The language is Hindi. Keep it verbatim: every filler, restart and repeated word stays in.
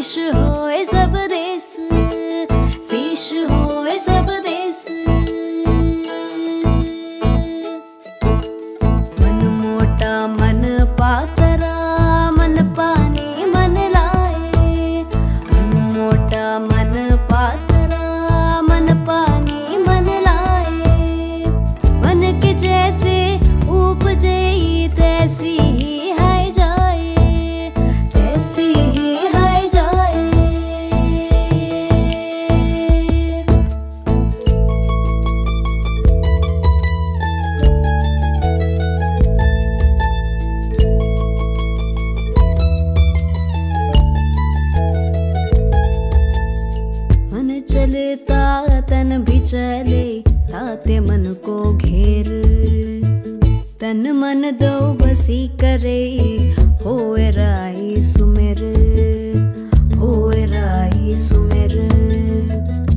शीश होए सब देश, शीश होए सब देश। मन मोटा मन पातरा, मन पानी मन लाए। मन मोटा मन पातरा, मन पानी मन लाए। मन के जैसे उपजे तैसी ही हाय जाए, तैसी ही हाय जाए। मन चलता तन भी चले, ताते मन को घेर। तन मन दो बसी करे, होए राई सुमेर, होए राई सुमेर।